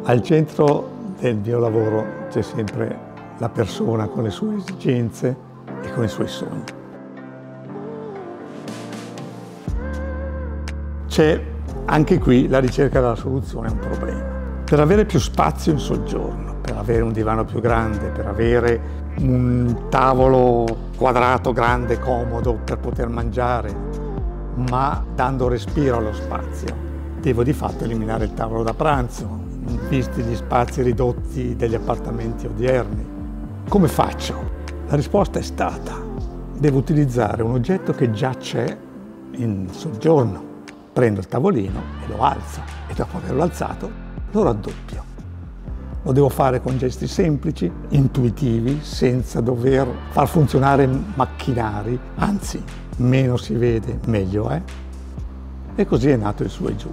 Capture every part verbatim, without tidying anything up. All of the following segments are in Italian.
Al centro del mio lavoro c'è sempre la persona con le sue esigenze e con i suoi sogni. C'è anche qui la ricerca della soluzione a un problema. Per avere più spazio in soggiorno, per avere un divano più grande, per avere un tavolo quadrato grande, comodo per poter mangiare, ma dando respiro allo spazio, devo di fatto eliminare il tavolo da pranzo, visti gli spazi ridotti degli appartamenti odierni. Come faccio? La risposta è stata: devo utilizzare un oggetto che già c'è in soggiorno. Prendo il tavolino e lo alzo, e dopo averlo alzato lo raddoppio. Lo devo fare con gesti semplici, intuitivi, senza dover far funzionare macchinari, anzi, meno si vede meglio è. E così è nato il Su e Giù.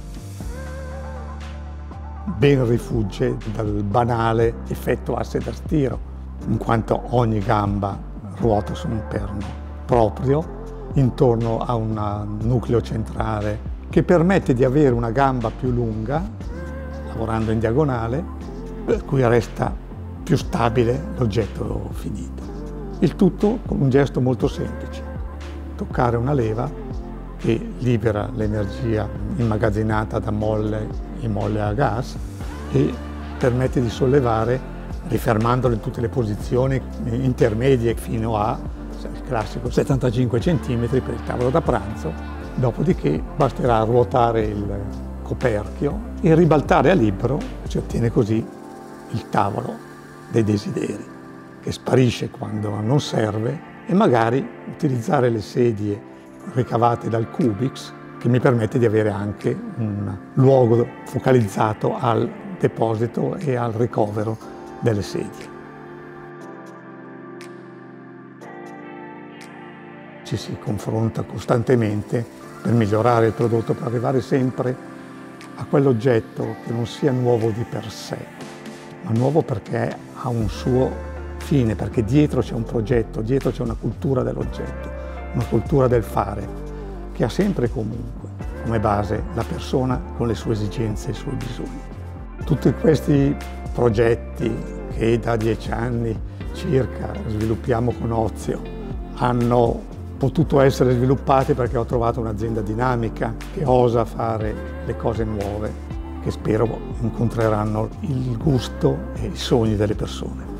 Ben rifugge dal banale effetto asse da stiro, in quanto ogni gamba ruota su un perno proprio, intorno a un nucleo centrale che permette di avere una gamba più lunga, lavorando in diagonale, per cui resta più stabile l'oggetto finito. Il tutto con un gesto molto semplice: toccare una leva che libera l'energia immagazzinata da molle in molle a gas e permette di sollevare, rifermandolo in tutte le posizioni intermedie fino a il classico settantacinque centimetri per il tavolo da pranzo. Dopodiché basterà ruotare il coperchio e ribaltare a libero, si ottiene così il tavolo dei desideri, che sparisce quando non serve, e magari utilizzare le sedie ricavate dal Cubix, che mi permette di avere anche un luogo focalizzato al deposito e al ricovero delle sedie. Ci si confronta costantemente per migliorare il prodotto, per arrivare sempre a quell'oggetto che non sia nuovo di per sé, ma nuovo perché ha un suo fine, perché dietro c'è un progetto, dietro c'è una cultura dell'oggetto, una cultura del fare, che ha sempre e comunque come base la persona con le sue esigenze e i suoi bisogni. Tutti questi progetti che da dieci anni circa sviluppiamo con Ozio hanno potuto essere sviluppati perché ho trovato un'azienda dinamica che osa fare le cose nuove, che spero incontreranno il gusto e i sogni delle persone.